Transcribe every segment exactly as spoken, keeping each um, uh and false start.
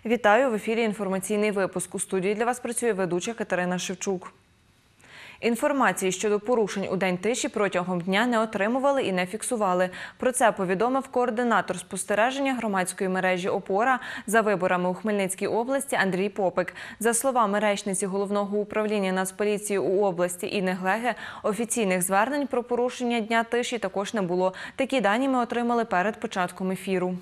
Вітаю! В ефірі інформаційний випуск. У студії для вас працює ведуча Катерина Шевчук. Інформації щодо порушень у День тиші протягом дня не отримували і не фіксували. Про це повідомив координатор спостереження громадської мережі «Опора» за виборами у Хмельницькій області Андрій Попик. За словами речниці Головного управління Нацполіції у області Інни Глеги, офіційних звернень про порушення Дня тиші також не було. Такі дані ми отримали перед початком ефіру.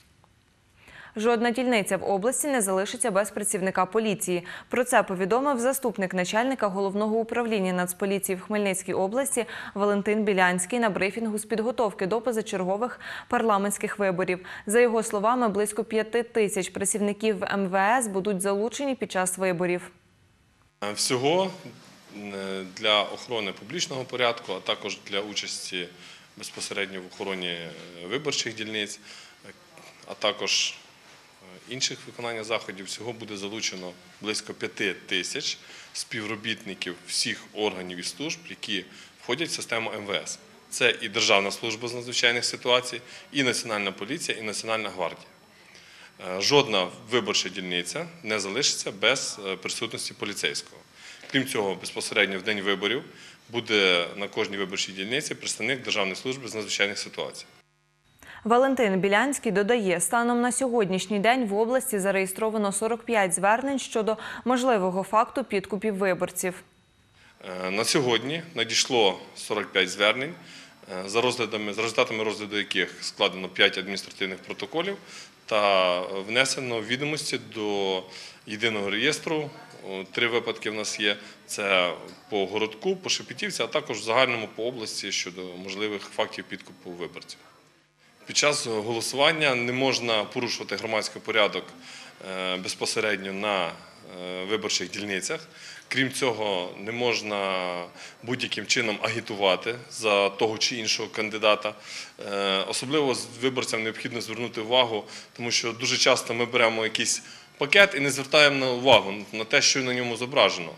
Жодна дільниця в області не залишиться без працівника поліції. Про це повідомив заступник начальника Головного управління Нацполіції в Хмельницькій області Валентин Білянський на брифінгу з підготовки до позачергових парламентських виборів. За його словами, близько п'яти тисяч працівників ем ве ес будуть залучені під час виборів. Всього для охорони публічного порядку, а також для участі безпосередньо в охороні виборчих дільниць, а також інших виконання заходів, всього буде залучено близько п'яти тисяч співробітників всіх органів і служб, які входять в систему ем ве ес. Це і Державна служба з надзвичайних ситуацій, і Національна поліція, і Національна гвардія. Жодна виборча дільниця не залишиться без присутності поліцейського. Крім цього, безпосередньо в день виборів буде на кожній виборчій дільниці представник Державної служби з надзвичайних ситуацій. Валентин Білянський додає, станом на сьогоднішній день в області зареєстровано сорок п'ять звернень щодо можливого факту підкупів виборців. На сьогодні надійшло сорок п'ять звернень, за розглядами, за результатами розгляду яких складено п'ять адміністративних протоколів та внесено відомості до єдиного реєстру. Три випадки в нас є – це по Городку, по Шепетівці, а також в загальному по області щодо можливих фактів підкупу виборців. Під час голосування не можна порушувати громадський порядок безпосередньо на виборчих дільницях. Крім цього, не можна будь-яким чином агітувати за того чи іншого кандидата. Особливо з виборцям необхідно звернути увагу, тому що дуже часто ми беремо якийсь пакет і не звертаємо увагу на те, що на ньому зображено.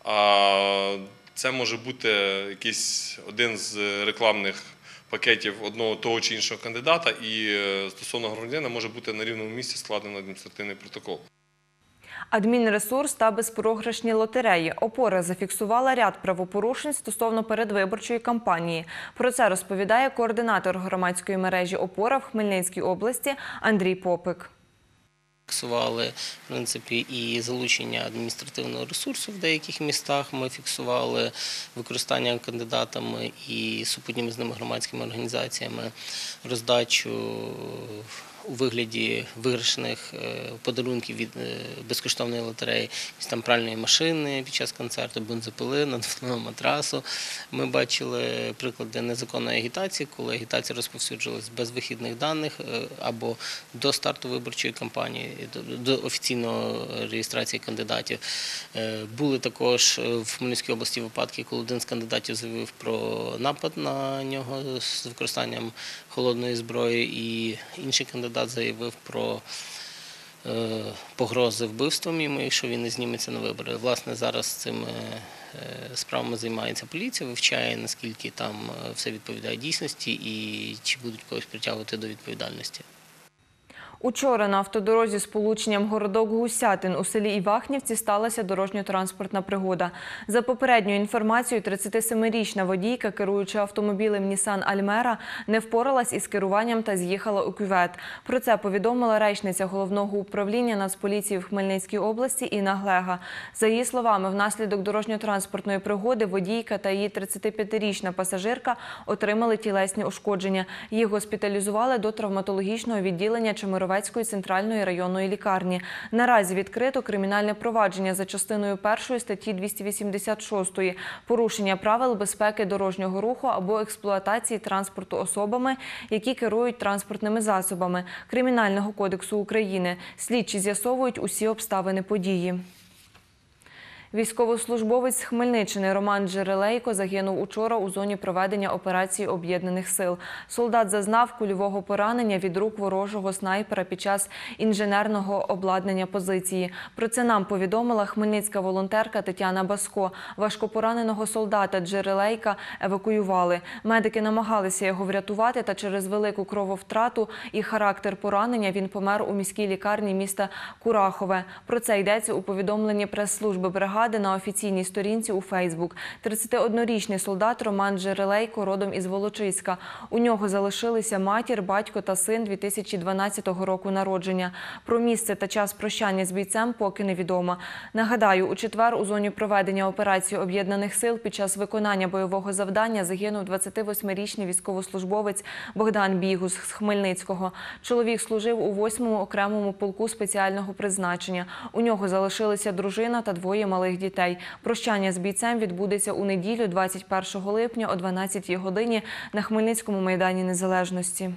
А це може бути якийсь один з рекламних пакетів одного того чи іншого кандидата, і стосовно громадянина може бути на рівному місці складено адміністративний протокол. Адмінресурс та безпрограшні лотереї. «Опора» зафіксувала ряд правопорушень стосовно передвиборчої кампанії. Про це розповідає координатор громадської мережі «Опора» в Хмельницькій області Андрій Попик. Фіксували, в принципі, і залучення адміністративного ресурсу в деяких містах. Ми фіксували використання кандидатами і супутніми з ними громадськими організаціями роздачу у вигляді виграшних подарунків від безкоштовної лотереї, там пральної машини під час концерту, бензопили, надувного матрасу. Ми бачили приклади незаконної агітації, коли агітація розповсюджувалась без вихідних даних або до старту виборчої кампанії, до офіційної реєстрації кандидатів. Були також в Хмельницькій області випадки, коли один з кандидатів заявив про напад на нього з використанням холодної зброї, і інший кандидат заявив про е, погрози вбивством йому, якщо він не зніметься на вибори. Власне, зараз цими е, справами займається поліція, вивчає, наскільки там все відповідає дійсності і чи будуть когось притягувати до відповідальності. Учора на автодорозі з полученням Городок-Гусятин у селі Івахнівці сталася дорожньо-транспортна пригода. За попередньою інформацією, тридцятисемирічна водійка, керуючи автомобілем Нісан Альмера, не впоралась із керуванням та з'їхала у кювет. Про це повідомила речниця Головного управління Нацполіції в Хмельницькій області Інна Глега. За її словами, внаслідок дорожньо-транспортної пригоди водійка та її тридцятип'ятирічна пасажирка отримали тілесні ушкодження. Їх госпіталізували до травматологічного відділення Чемеровецької центральної районної лікарні. Наразі відкрито кримінальне провадження за частиною першої статті двісті вісімдесят шостої «Порушення правил безпеки дорожнього руху або експлуатації транспорту особами, які керують транспортними засобами» Кримінального кодексу України. Слідчі з'ясовують усі обставини події. Військовослужбовець з Хмельниччини Роман Джерелейко загинув учора у зоні проведення операції Об'єднаних сил. Солдат зазнав кульового поранення від рук ворожого снайпера під час інженерного обладнання позиції. Про це нам повідомила хмельницька волонтерка Тетяна Баско. Важкопораненого солдата Джерелейка евакуювали. Медики намагалися його врятувати, та через велику крововтрату і характер поранення він помер у міській лікарні міста Курахове. Про це йдеться у повідомленні прес-служби бригади на офіційній сторінці у Фейсбук. тридцятиоднорічний солдат Роман Джерелейко родом із Волочиська. У нього залишилися матір, батько та син дві тисячі дванадцятого року народження. Про місце та час прощання з бійцем поки невідомо. Нагадаю, у четвер у зоні проведення операції Об'єднаних сил під час виконання бойового завдання загинув двадцятивосьмирічний військовослужбовець Богдан Бігус з Хмельницького. Чоловік служив у восьмому окремому полку спеціального призначення. У нього залишилися дружина та двоє малих дітей. Прощання з бійцем відбудеться у неділю, двадцять першого липня о дванадцятій годині на Хмельницькому майдані Незалежності.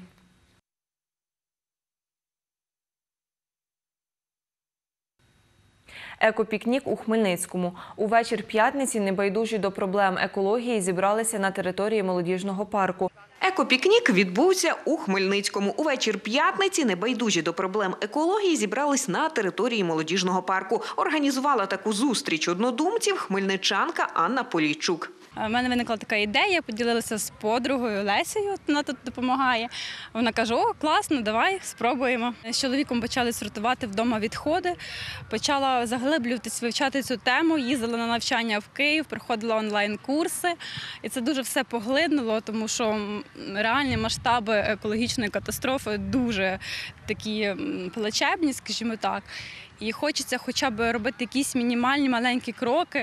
Екопікнік у Хмельницькому. Увечір п'ятниці небайдужі до проблем екології зібралися на території молодіжного парку. Екопікнік відбувся у Хмельницькому. Увечір п'ятниці небайдужі до проблем екології зібрались на території молодіжного парку. Організувала таку зустріч однодумців хмельничанка Анна Полійчук. У мене виникла така ідея, поділилася з подругою Лесею, вона тут допомагає. Вона каже: о, класно, давай, спробуємо. З чоловіком почали сортувати вдома відходи, почала заглиблюватись, вивчати цю тему, їздила на навчання в Київ, проходила онлайн-курси. І це дуже все поглинуло, тому що реальні масштаби екологічної катастрофи дуже такі плачевні, скажімо так. І хочеться хоча б робити якісь мінімальні маленькі кроки,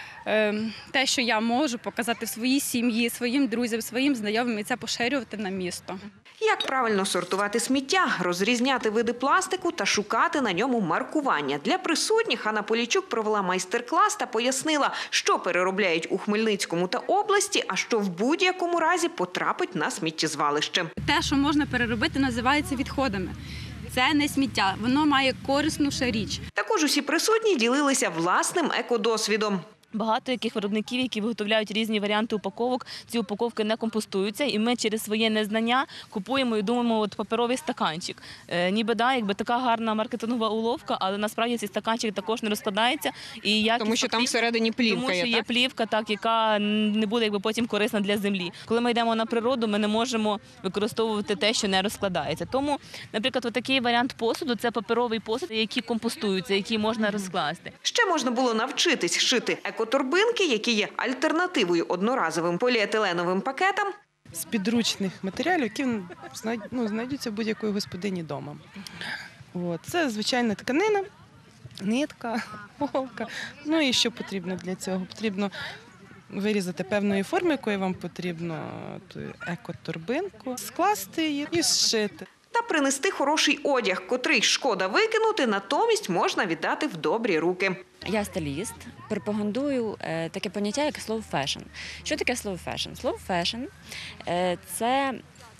те, що я можу показати своїй сім'ї, своїм друзям, своїм знайомим, і це поширювати на місто. Як правильно сортувати сміття, розрізняти види пластику та шукати на ньому маркування. Для присутніх Анна Полійчук провела майстер-клас та пояснила, що переробляють у Хмельницькому та області, а що в будь-якому разі потрапить на сміттєзвалище. Те, що можна переробити, називається відходами. Це не сміття, воно має корисну ще річ. Також усі присутні ділилися власним екодосвідом. Багато яких виробників, які виготовляють різні варіанти упаковок, ці упаковки не компостуються, і ми через своє незнання купуємо і думаємо, от паперовий стаканчик. Е, ніби да, якби така гарна маркетингова уловка, але насправді цей стаканчик також не розкладається. І якість, тому що там всередині плівка тому, що є, є так? плівка, так, яка не буде якби потім корисна для землі. Коли ми йдемо на природу, ми не можемо використовувати те, що не розкладається. Тому, наприклад, отакий варіант посуду – це паперовий посуд, який компостуються, який можна розкласти. Ще можна було навчитись шити екоторбинки, які є альтернативою одноразовим поліетиленовим пакетам. З підручних матеріалів, які ну, знайдуться в будь-якої господині вдома. От. Це звичайна тканина, нитка, голка. Ну і що потрібно для цього? Потрібно вирізати певної форми, якої вам потрібно, ту екоторбинку, скласти її і зшити. Та принести хороший одяг, котрий шкода викинути, натомість можна віддати в добрі руки. Я стиліст, пропагандую е, таке поняття, як слово «фешн». Що таке слово «фешн»? Слово «фешн» е, – це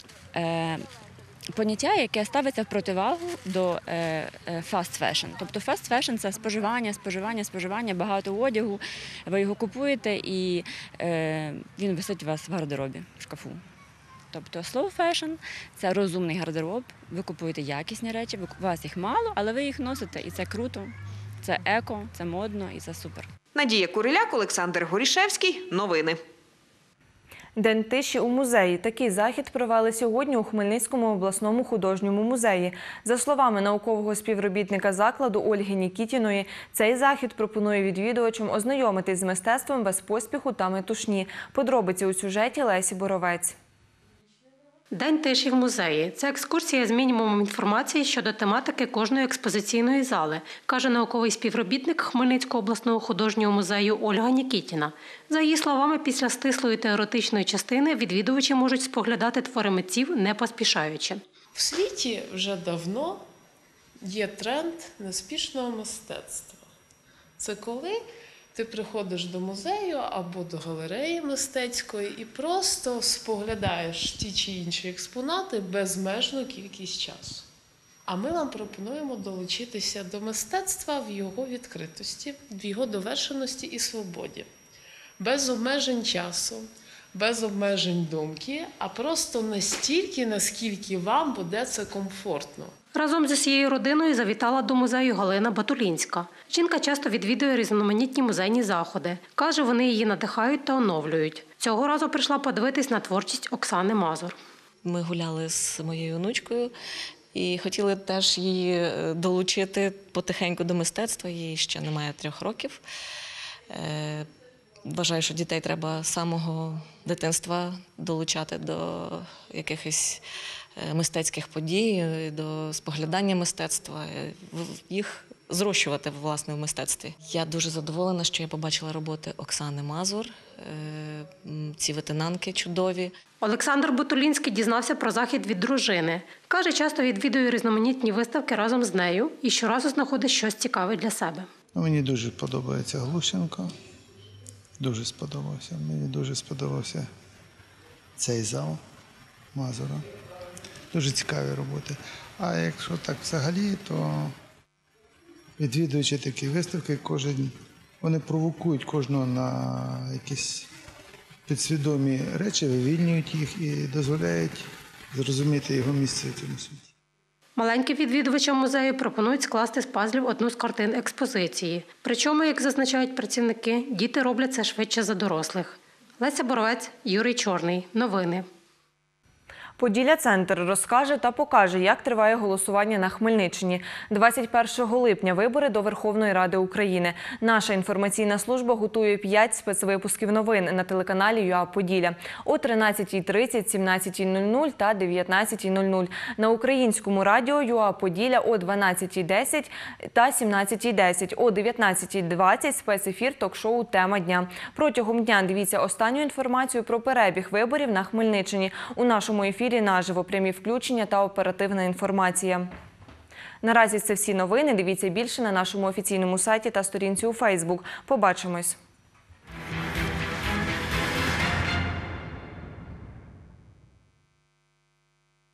е, поняття, яке ставиться в противагу до е, fast fashion. Тобто fast fashion – це споживання, споживання, споживання, багато одягу. Ви його купуєте і е, він висить у вас в гардеробі, в шкафу. Тобто слово «фешн» – це розумний гардероб, ви купуєте якісні речі, у вас їх мало, але ви їх носите, і це круто, це еко, це модно і це супер. Надія Куриляк, Олександр Горішевський. Новини. День тиші у музеї. Такий захід провели сьогодні у Хмельницькому обласному художньому музеї. За словами наукового співробітника закладу Ольги Нікітіної, цей захід пропонує відвідувачам ознайомитись з мистецтвом без поспіху та метушні. Подробиці у сюжеті Лесі Боровець. День тиші в музеї – це екскурсія з мінімумом інформації щодо тематики кожної експозиційної зали, каже науковий співробітник Хмельницького обласного художнього музею Ольга Нікітіна. За її словами, після стислої теоретичної частини відвідувачі можуть споглядати твори митців, не поспішаючи. В світі вже давно є тренд неспішного мистецтва. Це коли ти приходиш до музею або до галереї мистецької і просто споглядаєш ті чи інші експонати безмежну кількість часу. А ми вам пропонуємо долучитися до мистецтва в його відкритості, в його довершеності і свободі. Без обмежень часу, без обмежень думки, а просто настільки, наскільки вам буде це комфортно. Разом зі всією родиною завітала до музею Галина Батулінська. Жінка часто відвідує різноманітні музейні заходи. Каже, вони її надихають та оновлюють. Цього разу прийшла подивитись на творчість Оксани Мазур. Ми гуляли з моєю онучкою і хотіли теж її долучити потихеньку до мистецтва. Їй ще немає трьох років. Вважаю, що дітей треба з самого дитинства долучати до якихось мистецьких подій, до споглядання мистецтва, їх зрощувати, власне, в мистецтві. Я дуже задоволена, що я побачила роботи Оксани Мазур, ці ветенанки чудові. Олександр Батулінський дізнався про захід від дружини. Каже, часто відвідує різноманітні виставки разом з нею і щоразу знаходить щось цікаве для себе. Мені дуже подобається Глущенко. Дуже сподобався. Мені дуже сподобався цей зал Мазура. Дуже цікаві роботи. А якщо так взагалі, то відвідуючи такі виставки, кожен, вони провокують кожного на якісь підсвідомі речі, вивільнюють їх і дозволяють зрозуміти його місце в цьому світі. Маленьким відвідувачам музею пропонують скласти з пазлів одну з картин експозиції. Причому, як зазначають працівники, діти роблять це швидше за дорослих. Леся Боровець, Юрій Чорний. Новини. Поділля-центр розкаже та покаже, як триває голосування на Хмельниччині. двадцять першого липня вибори до Верховної Ради України. Наша інформаційна служба готує п'ять спецвипусків новин на телеканалі ЮА Поділля о тринадцятій тридцять, сімнадцятій нуль нуль та дев'ятнадцятій нуль нуль. На українському радіо ЮА Поділля о дванадцятій десять та сімнадцятій десять. О дев'ятнадцятій двадцять спецефір ток-шоу «Тема дня». Протягом дня дивіться останню інформацію про перебіг виборів на Хмельниччині. У нашому ефірі наживо прямі включення та оперативна інформація. Наразі це всі новини. Дивіться більше на нашому офіційному сайті та сторінці у Фейсбук. Побачимось!